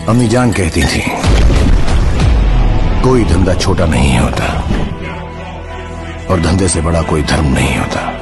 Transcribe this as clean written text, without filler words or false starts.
अम्मी जान कहती थी कोई धंधा छोटा नहीं होता और धंधे से बड़ा कोई धर्म नहीं होता।